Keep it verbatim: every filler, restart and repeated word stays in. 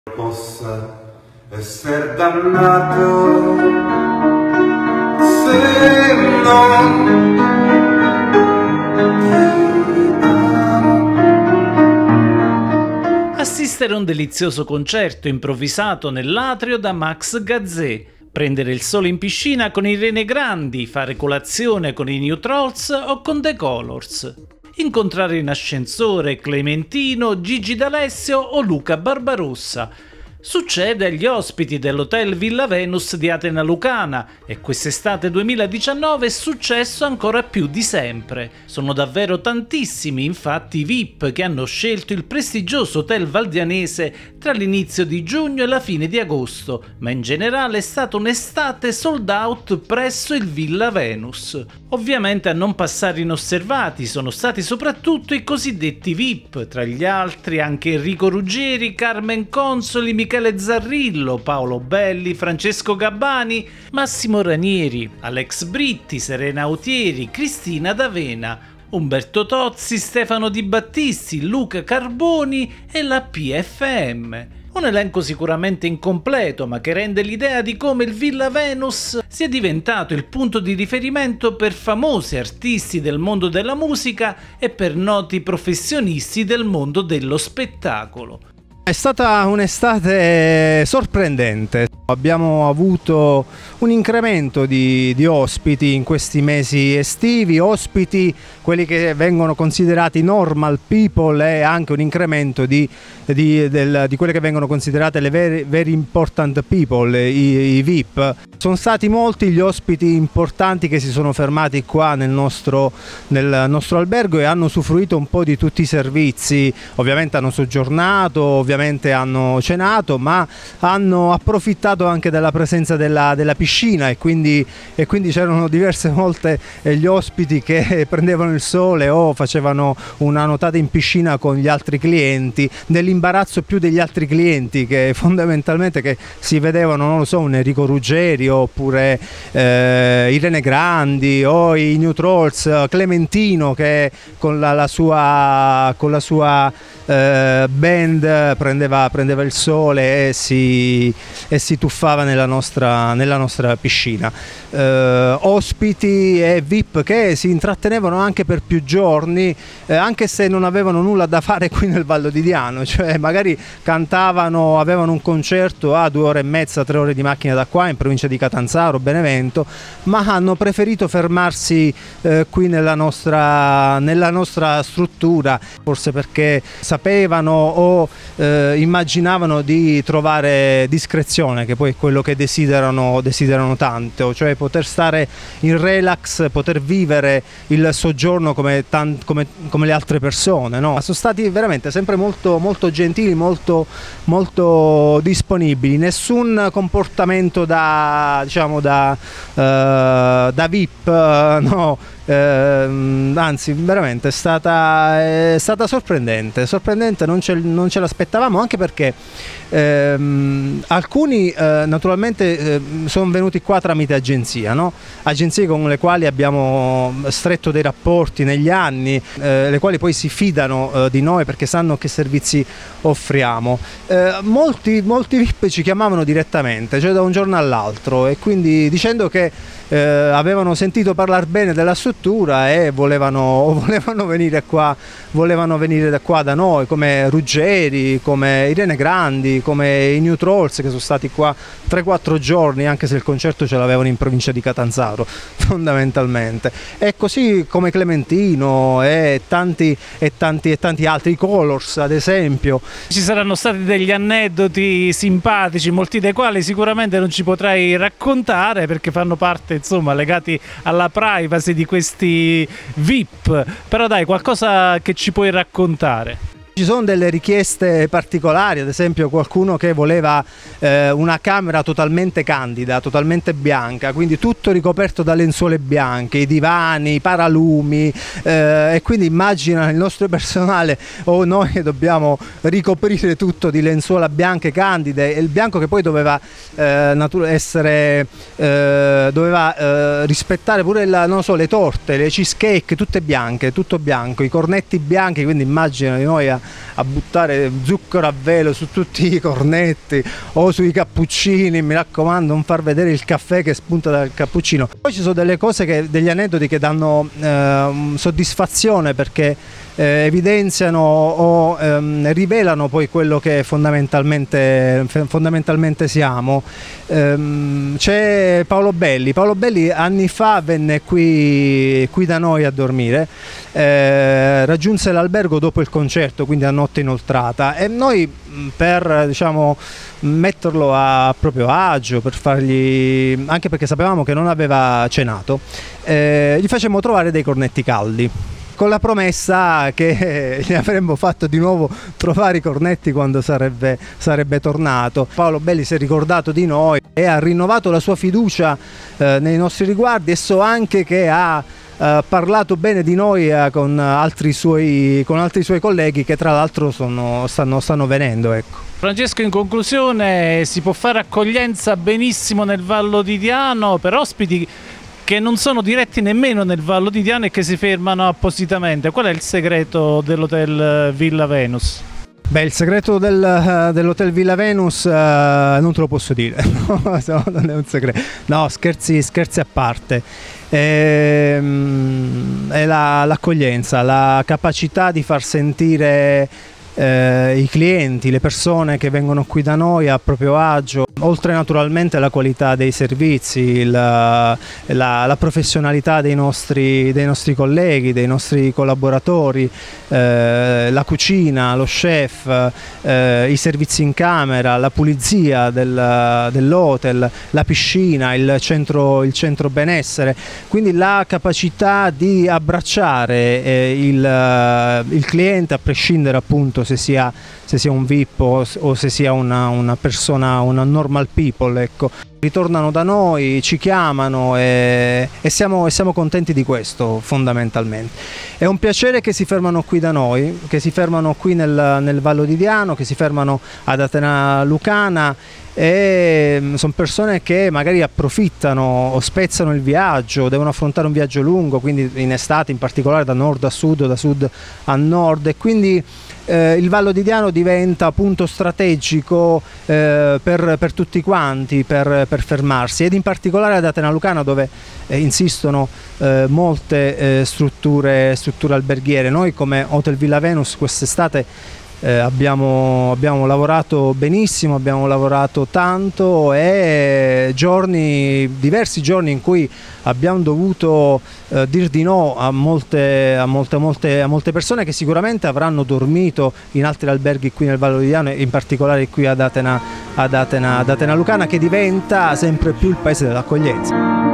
Possa essere dannato se non ti amo. Assistere a un delizioso concerto improvvisato nell'atrio da Max Gazzè, prendere il sole in piscina con i Rene Grandi, fare colazione con i New Trolls o con The Colors, incontrare in ascensore Clementino, Gigi D'Alessio o Luca Barbarossa. Succede agli ospiti dell'Hotel Villa Venus di Atena Lucana e quest'estate duemiladiciannove è successo ancora più di sempre. Sono davvero tantissimi infatti i V I P che hanno scelto il prestigioso hotel valdianese tra l'inizio di giugno e la fine di agosto, ma in generale è stata un'estate sold out presso il Villa Venus. Ovviamente a non passare inosservati sono stati soprattutto i cosiddetti V I P, tra gli altri anche Enrico Ruggeri, Carmen Consoli, Michele Zarrillo, Paolo Belli, Francesco Gabbani, Massimo Ranieri, Alex Britti, Serena Autieri, Cristina D'Avena, Umberto Tozzi, Stefano Di Battisti, Luca Carboni e la P F M. Un elenco sicuramente incompleto, ma che rende l'idea di come il Villa Venus sia diventato il punto di riferimento per famosi artisti del mondo della musica e per noti professionisti del mondo dello spettacolo. È stata un'estate sorprendente, abbiamo avuto un incremento di, di ospiti in questi mesi estivi, ospiti quelli che vengono considerati normal people e anche un incremento di, di, del, di quelle che vengono considerate le very, very important people, i, i V I P. Sono stati molti gli ospiti importanti che si sono fermati qua nel nostro, nel nostro albergo e hanno usufruito un po' di tutti i servizi, ovviamente hanno soggiornato, ovviamente hanno cenato, ma hanno approfittato anche della presenza della, della piscina e quindi, e quindi c'erano diverse volte gli ospiti che prendevano il sole o facevano una nuotata in piscina con gli altri clienti, nell'imbarazzo più degli altri clienti che fondamentalmente che si vedevano, non lo so, un Enrico Ruggeri oppure eh, i Rene Grandi o i New Trolls, Clementino che con la, la sua, con la sua eh, band prendeva, prendeva il sole e si, e si tuffava nella nostra, nella nostra piscina. Eh, ospiti e V I P che si intrattenevano anche per più giorni, eh, anche se non avevano nulla da fare qui nel Vallo di Diano, cioè magari cantavano, avevano un concerto a due ore e mezza, tre ore di macchina da qua in provincia di Catanzaro, Benevento, ma hanno preferito fermarsi eh, qui nella nostra, nella nostra struttura, forse perché sapevano o eh, immaginavano di trovare discrezione, che poi è quello che desiderano, desiderano tanto, cioè poter stare in relax, poter vivere il soggiorno come, come, come le altre persone, no? Sono stati veramente sempre molto, molto gentili, molto, molto disponibili, nessun comportamento da, diciamo, da, uh, da V I P, uh, no? Eh, anzi veramente è stata, è stata sorprendente, sorprendente, non ce, non ce l'aspettavamo, anche perché ehm, alcuni eh, naturalmente eh, sono venuti qua tramite agenzia, no? Agenzie con le quali abbiamo stretto dei rapporti negli anni, eh, le quali poi si fidano eh, di noi perché sanno che servizi offriamo. Eh, molti, molti V I P ci chiamavano direttamente, cioè da un giorno all'altro, e quindi dicendo che eh, avevano sentito parlare bene della struttura e volevano, volevano venire qua, volevano venire da qua da noi, come Ruggeri, come Irene Grandi, come i New Trolls, che sono stati qua tre quattro giorni, anche se il concerto ce l'avevano in provincia di Catanzaro fondamentalmente, e così come Clementino e tanti e tanti e tanti altri, i Colors ad esempio. Ci saranno stati degli aneddoti simpatici, molti dei quali sicuramente non ci potrai raccontare perché fanno parte, insomma, legati alla privacy di questi V I P, però dai, qualcosa che ci puoi raccontare. Ci sono delle richieste particolari, ad esempio qualcuno che voleva eh, una camera totalmente candida, totalmente bianca, quindi tutto ricoperto da lenzuole bianche, i divani, i paralumi, eh, e quindi immagina il nostro personale o noi che dobbiamo ricoprire tutto di lenzuola bianche candide, e il bianco che poi doveva eh, essere eh, doveva eh, rispettare pure la, non so, le torte, le cheesecake, tutte bianche, tutto bianco, i cornetti bianchi, quindi immagina di noi a a buttare zucchero a velo su tutti i cornetti o sui cappuccini, mi raccomando non far vedere il caffè che spunta dal cappuccino. Poi ci sono delle cose, che, degli aneddoti che danno eh, soddisfazione, perché eh, evidenziano o ehm, rivelano poi quello che fondamentalmente, fondamentalmente siamo. Ehm, c'è Paolo Belli. Paolo Belli anni fa venne qui, qui da noi a dormire, eh, raggiunse l'albergo dopo il concerto, quindi a notte inoltrata, e noi per, diciamo, metterlo a proprio agio, per fargli, anche perché sapevamo che non aveva cenato, eh, gli facemmo trovare dei cornetti caldi, con la promessa che gli avremmo fatto di nuovo trovare i cornetti quando sarebbe, sarebbe tornato. Paolo Belli si è ricordato di noi e ha rinnovato la sua fiducia eh, nei nostri riguardi, e so anche che ha eh, parlato bene di noi eh, con, altri suoi, con altri suoi colleghi, che tra l'altro stanno, stanno venendo. Ecco. Francesco, in conclusione, si può fare accoglienza benissimo nel Vallo di Diano per ospiti che non sono diretti nemmeno nel Vallo di Diano e che si fermano appositamente. Qual è il segreto dell'hotel Villa Venus? Beh, il segreto del, dell'hotel Villa Venus uh, non te lo posso dire, no, non è un segreto. No, scherzi, scherzi a parte. Ehm, è l'accoglienza, la, la capacità di far sentire Eh, i clienti, le persone che vengono qui da noi a proprio agio, oltre naturalmente alla qualità dei servizi, la, la, la professionalità dei nostri, dei nostri colleghi, dei nostri collaboratori, eh, la cucina, lo chef, eh, i servizi in camera, la pulizia del, dell'hotel, la piscina, il centro, il centro benessere, quindi la capacità di abbracciare eh, il, il cliente, a prescindere appunto se sia, se sia un V I P o, o se sia una, una persona, una normal people, ecco. Ritornano da noi, ci chiamano e, e, siamo, e siamo contenti di questo, fondamentalmente. È un piacere che si fermano qui da noi, che si fermano qui nel, nel Vallo di Diano, che si fermano ad Atena Lucana, e sono persone che magari approfittano o spezzano il viaggio, devono affrontare un viaggio lungo, quindi in estate in particolare, da nord a sud o da sud a nord, e quindi eh, il Vallo di Diano diventa punto strategico eh, per, per tutti quanti, per, per fermarsi, ed in particolare ad Atena Lucana, dove eh, insistono eh, molte eh, strutture, strutture alberghiere. Noi come Hotel Villa Venus quest'estate Eh, abbiamo, abbiamo lavorato benissimo, abbiamo lavorato tanto, e giorni, diversi giorni in cui abbiamo dovuto eh, dir di no a molte, a, molte, molte, a molte persone che sicuramente avranno dormito in altri alberghi qui nel Vallo di Diano, in particolare qui ad Atena, ad Atena, ad Atena Lucana, che diventa sempre più il paese dell'accoglienza.